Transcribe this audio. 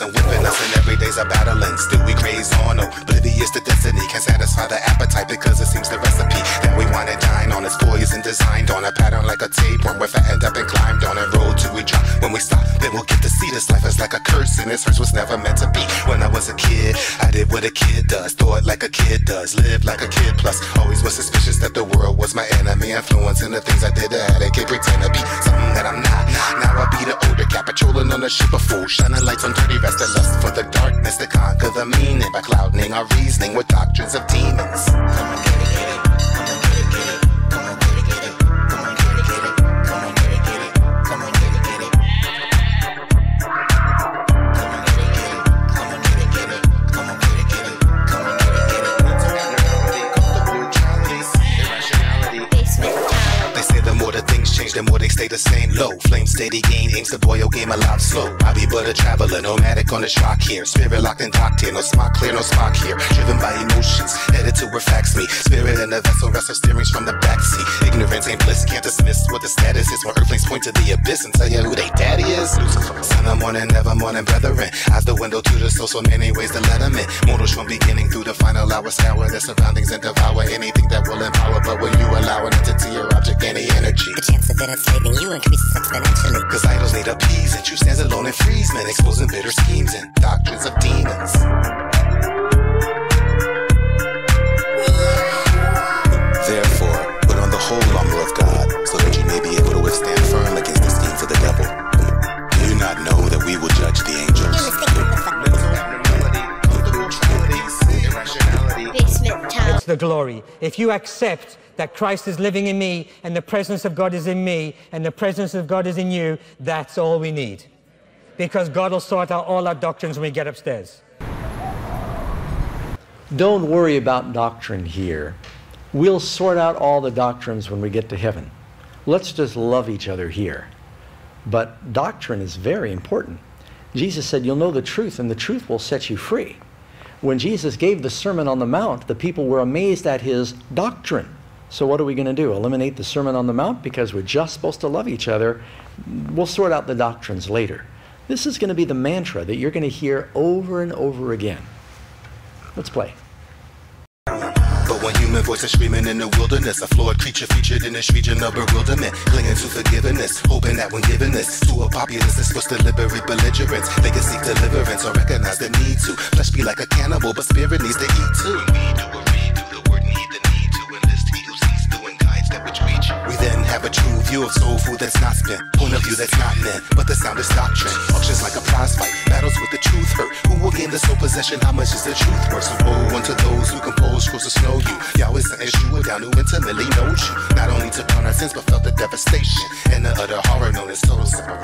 and whipping us, and every day's a battling. Still we graze on, oblivious to destiny. Can't satisfy the appetite because it seems the recipe that we want to dine on is poised and designed on a pattern like a tapeworm. We're fattened up and climbed on and rolled till we drop. When we stop, then we'll get to see this life as like a curse, and this hurts was never meant to be. When I was a kid, I did what a kid does, thought like a kid does, lived like a kid plus. Always was suspicious that the world was my enemy, influencing the things I did that I can't pretend to be something that I'm not. Now I be the older cat patrolling on the ship of fools, shining lights on dirty rest, the lust for the darkness to conquer the meaning by clouding our reasoning with doctrines of demons. Come on, get it, get it. Come on, get it, get it. Come on, get it, get it. Come on, get it, get it. Come on, get it, get it. Come on, get it, get it. Come on, get it, get it. Come on, get it, get it. Come on, get it, get it. Come on, get it, get it. Mental abnormality, comfortable neutralities, irrationality. They say the more the things change, the more they stay the same. Low flame steady gain, aims to boil game a lot slow. I be but a traveler, nomadic on this rock here. Spirit locked and docked here, no spot clear, no spot here. Driven by emotions, headed to where facts meet. Spirit in the vessel, wrestle steerings from the backseat. Ignorance ain't bliss, can't dismiss what the status is. When earthlings point to the abyss and tell you who they daddy is. Lucifer, son of morning, never morning, brethren. Eyes the window to the soul, so many ways to let them in. Mortals from beginning through the final hour, scour their surroundings and devour anything that will empower. But when you allow an entity or object any energy, the chance of it enslaving you increases exponentially. Cause idols need appease, and truth stands alone and frees men, exposing bitter schemes and doctrines of demons. Therefore, put on the whole armor of God, so that you may be able to withstand firm against the schemes of the devil. Do you not know that we will judge the angels? It's the glory. If you accept that Christ is living in me, and the presence of God is in me, and the presence of God is in you, that's all we need. Because God will sort out all our doctrines when we get upstairs. Don't worry about doctrine here. We'll sort out all the doctrines when we get to heaven. Let's just love each other here. But doctrine is very important. Jesus said, you'll know the truth, and the truth will set you free. When Jesus gave the Sermon on the Mount, the people were amazed at his doctrine. So what are we going to do? Eliminate the Sermon on the Mount because we're just supposed to love each other? We'll sort out the doctrines later. This is going to be the mantra that you're going to hear over and over again. Let's play. But when human voices screaming in the wilderness, a flawed creature featured in this region of bewilderment, clinging to forgiveness, hoping that when given this to a populace that's supposed to liberate belligerents, they can seek deliverance or recognize the need to. Flesh be like a cannibal, but spirit needs to eat too. We do a read through the word and heed the need to enlist he who sees through and guides that which reach. We then have a true view of soul food that's not spent, point of view that's not meant, but the sound is doctrine. Auctions like a prize fight, battles with the truth hurt. Who will gain the soul possession? How much is the truth worth? So woe unto those who compose scrolls to snow you. Yahweh sent Yeshua down who intimately knows you. Not only took on our sins, but felt the devastation and the utter horror known as total separation.